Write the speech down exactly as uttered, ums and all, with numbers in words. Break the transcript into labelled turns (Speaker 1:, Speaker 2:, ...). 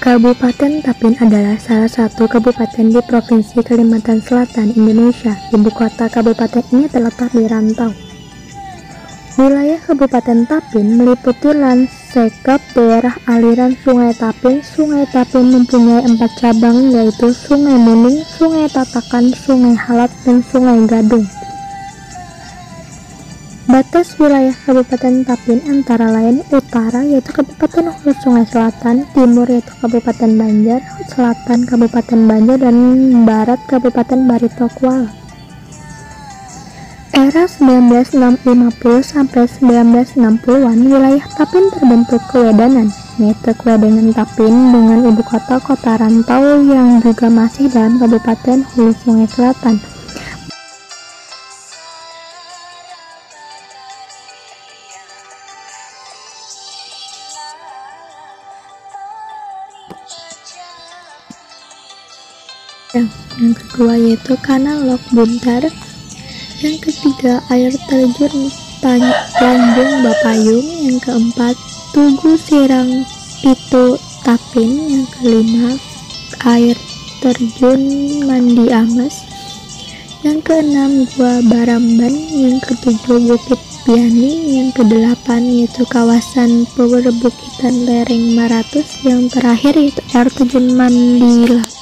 Speaker 1: Kabupaten Tapin adalah salah satu kabupaten di Provinsi Kalimantan Selatan, Indonesia. Ibu kota kabupaten ini terletak di Rantau. Wilayah Kabupaten Tapin meliputi lanskap daerah aliran Sungai Tapin. Sungai Tapin mempunyai empat cabang, yaitu Sungai Muning, Sungai Tatakan, Sungai Halat, dan Sungai Gadung. Batas wilayah Kabupaten Tapin antara lain: utara yaitu Kabupaten Hulu Sungai Selatan, timur yaitu Kabupaten Banjar, selatan Kabupaten Banjar, dan barat Kabupaten Barito Kuala. Era seribu sembilan ratus lima puluh sampai seribu sembilan ratus enam puluhan, wilayah Tapin terbentuk kewedanan, yaitu Kewedanan Tapin dengan ibu kota Kota Rantau yang juga masih dalam Kabupaten Hulu Sungai Selatan. Yang kedua yaitu Kanal Lok Buntar. Yang ketiga air terjun Tanjung Bapayung. Yang keempat Tugu Sirang Pitu Tapin. Yang kelima air terjun Mandi Amas. Yang keenam Gua Baramban. Yang ketujuh Bukit Piani. Yang kedelapan yaitu kawasan perbukitan lereng Maratus. Yang terakhir yaitu air terjun Mandila.